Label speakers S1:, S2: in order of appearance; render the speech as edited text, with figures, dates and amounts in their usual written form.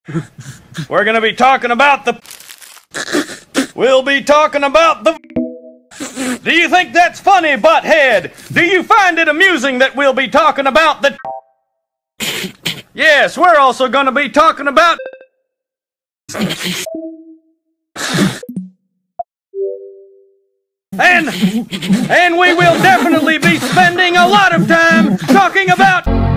S1: We're gonna be talking about the... We'll be talking about the... Do you think that's funny, butthead? Do you find it amusing that we'll be talking about the... Yes, we're also gonna be talking about... And we will definitely be spending a lot of time talking about...